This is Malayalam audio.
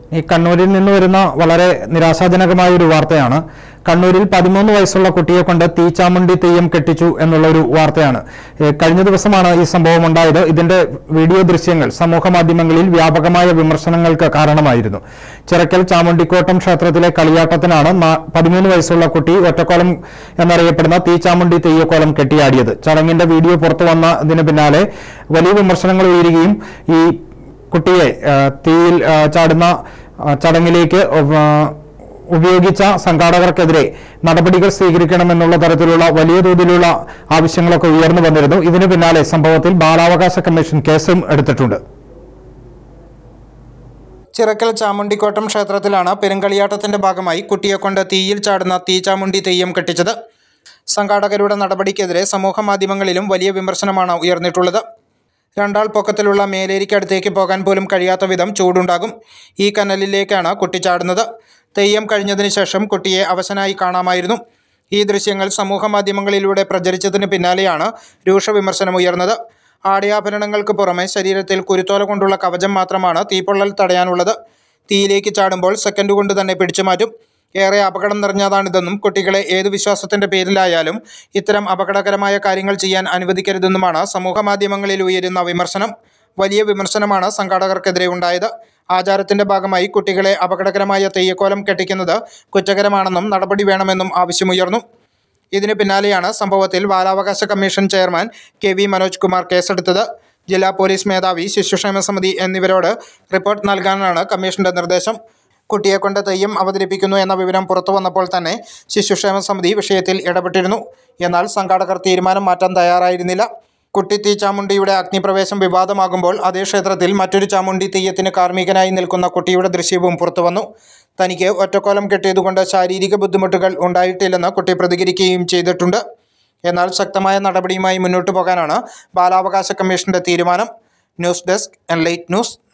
ഈ കണ്ണൂരിൽ നിന്ന് വരുന്ന വളരെ നിരാശാജനകമായ ഒരു വാർത്തയാണ്. കണ്ണൂരിൽ 13 വയസ്സുള്ള കുട്ടിയെ കൊണ്ട് തീച്ചാമുണ്ടി തെയ്യം കെട്ടിച്ചു എന്നുള്ള ഒരു വാർത്തയാണ്. കഴിഞ്ഞ ദിവസമാണ് ഈ സംഭവം ഉണ്ടായത്. ഇതിന്റെ വീഡിയോ ദൃശ്യങ്ങൾ സമൂഹ മാധ്യമങ്ങളിൽ വ്യാപകമായ വിമർശനങ്ങൾക്ക് കാരണമായിരുന്നു. ചിറക്കൽ ചാമുണ്ടിക്കോട്ടം ക്ഷേത്രത്തിലെ കളിയാട്ടത്തിനാണ് 13 വയസ്സുള്ള കുട്ടി ഒറ്റക്കോലം എന്നറിയപ്പെടുന്ന തീച്ചാമുണ്ടി തെയ്യക്കോലം കെട്ടിയാടിയത്. ചടങ്ങിന്റെ വീഡിയോ പുറത്തു വന്നതിന് പിന്നാലെ വലിയ വിമർശനങ്ങൾ ഉയരുകയും ഈ കുട്ടിയെ തീയിൽ ചാടുന്ന ചടങ്ങിലേക്ക് ഉപയോഗിച്ച സംഘാടകർക്കെതിരെ നടപടികൾ സ്വീകരിക്കണമെന്നുള്ള തരത്തിലുള്ള വലിയ തോതിലുള്ള ആവശ്യങ്ങളൊക്കെ ഉയർന്നു വന്നിരുന്നു. ഇതിനു പിന്നാലെ സംഭവത്തിൽ ബാലാവകാശ കമ്മീഷൻ കേസും എടുത്തിട്ടുണ്ട്. ചിറക്കൽ ചാമുണ്ടിക്കോട്ടം ക്ഷേത്രത്തിലാണ് പെരുങ്കളിയാട്ടത്തിന്റെ ഭാഗമായി കുട്ടിയെ കൊണ്ട് തീയിൽ ചാടുന്ന തീച്ചാമുണ്ടി തെയ്യം കെട്ടിച്ചത്. സംഘാടകരുടെ നടപടിക്കെതിരെ സമൂഹ മാധ്യമങ്ങളിലും വലിയ വിമർശനമാണ് ഉയർന്നിട്ടുള്ളത്. 2 ആൾ പൊക്കത്തിലുള്ള മേലേരിക്കടുത്തേക്ക് പോകാൻ പോലും കഴിയാത്ത വിധം ചൂടുണ്ടാകും. ഈ കനലിലേക്കാണ് കുട്ടി ചാടുന്നത്. തെയ്യം കഴിഞ്ഞതിന് ശേഷം കുട്ടിയെ അവശനായി കാണാമായിരുന്നു. ഈ ദൃശ്യങ്ങൾ സമൂഹ മാധ്യമങ്ങളിലൂടെ പ്രചരിച്ചതിന് പിന്നാലെയാണ് രൂക്ഷ വിമർശനം ഉയർന്നത്. ആടയാഭരണങ്ങൾക്ക് പുറമെ ശരീരത്തിൽ കുരുത്തോല കൊണ്ടുള്ള കവചം മാത്രമാണ് തീപ്പൊള്ളൽ തടയാനുള്ളത്. തീയിലേക്ക് ചാടുമ്പോൾ സെക്കൻഡ് കൊണ്ട് തന്നെ പിടിച്ചു മാറ്റും. ഏറെ അപകടം നിറഞ്ഞതാണിതെന്നും കുട്ടികളെ ഏതു വിശ്വാസത്തിന്റെ പേരിലായാലും ഇത്തരം അപകടകരമായ കാര്യങ്ങൾ ചെയ്യാൻ അനുവദിക്കരുതെന്നുമാണ് സമൂഹ മാധ്യമങ്ങളിൽ ഉയരുന്ന വിമർശനം. വലിയ വിമർശനമാണ് സംഘാടകർക്കെതിരെ ഉണ്ടായത്. ആചാരത്തിന്റെ ഭാഗമായി കുട്ടികളെ അപകടകരമായ തെയ്യക്കോലം കെട്ടിക്കുന്നത് കുറ്റകരമാണെന്നും നടപടി വേണമെന്നും ആവശ്യമുയർന്നു. ഇതിന് പിന്നാലെയാണ് സംഭവത്തിൽ ബാലാവകാശ commission chairman KV Manoj Kumar കേസെടുത്തത്. ജില്ലാ പോലീസ് മേധാവി, ശിശുക്ഷേമ സമിതി എന്നിവരോട് റിപ്പോർട്ട് നൽകാനാണ് കമ്മീഷന്റെ നിർദ്ദേശം. കുട്ടിയെ കൊണ്ട് തെയ്യം അവതരിപ്പിക്കുന്നു എന്ന വിവരം പുറത്തു വന്നപ്പോൾ തന്നെ ശിശുക്ഷേമ സമിതി വിഷയത്തിൽ ഇടപെട്ടിരുന്നു. എന്നാൽ സംഘാടകർ തീരുമാനം മാറ്റാൻ തയ്യാറായിരുന്നില്ല. കുട്ടി തീച്ചാമുണ്ടിയുടെ അഗ്നിപ്രവേശം വിവാദമാകുമ്പോൾ അതേ ക്ഷേത്രത്തിൽ മറ്റൊരു ചാമുണ്ടി തെയ്യത്തിന് കാർമ്മികനായി നിൽക്കുന്ന കുട്ടിയുടെ ദൃശ്യവും പുറത്തുവന്നു. തനിക്ക് ഒറ്റക്കോലം കെട്ടിയതുകൊണ്ട് ശാരീരിക ബുദ്ധിമുട്ടുകൾ ഉണ്ടായിട്ടില്ലെന്ന് കുട്ടി പ്രതികരിക്കുകയും ചെയ്തിട്ടുണ്ട്. എന്നാൽ ശക്തമായ നടപടിയുമായി മുന്നോട്ടു പോകാനാണ് ബാലാവകാശ കമ്മീഷന്റെ തീരുമാനം. News desk, Enlight news.